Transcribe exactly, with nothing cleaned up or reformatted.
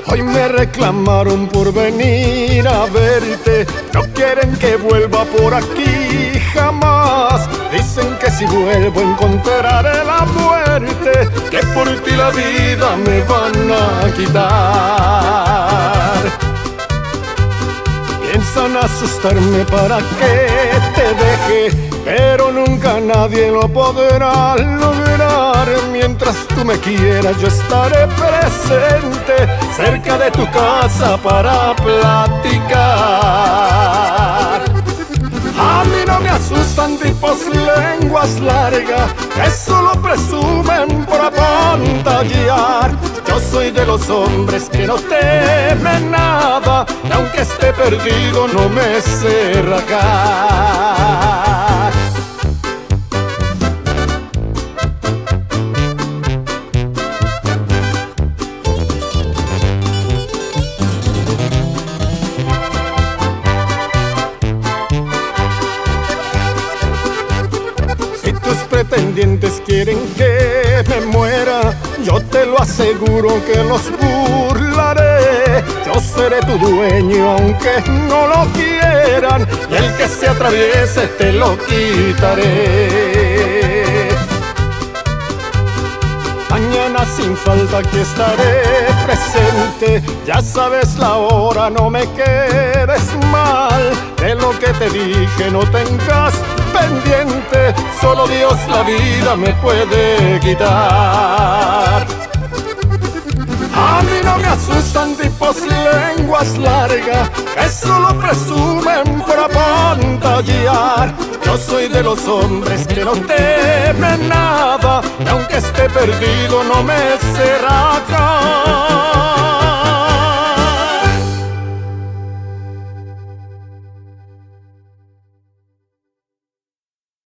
Hoy me reclamaron por venir a verte, no quieren que vuelva por aquí jamás. Dicen que si vuelvo encontraré la muerte, que por ti la vida me van a quitar. Piensan asustarme para que te deje, pero nunca nadie lo podrá lograr. Mientras tú me quieras yo estaré presente cerca de tu casa para platicar. A mí no me asustan tipos lenguas largas que solo presumen por apantallar. Yo soy de los hombres que no temen nada, y aunque esté perdido no me sé rajar. Pretendientes quieren que me muera, yo te lo aseguro que los burlaré. Yo seré tu dueño aunque no lo quieran, y el que se atraviese te lo quitaré. Mañana sin falta aquí estaré presente, ya sabes la hora, no me quedes mal. De lo que te dije no tengas pendiente, solo Dios la vida me puede quitar. A mí no me asustan tipos lenguas largas que solo presumen por apantallar. Yo soy de los hombres que no temen nada, y aunque esté perdido no me sé rajar.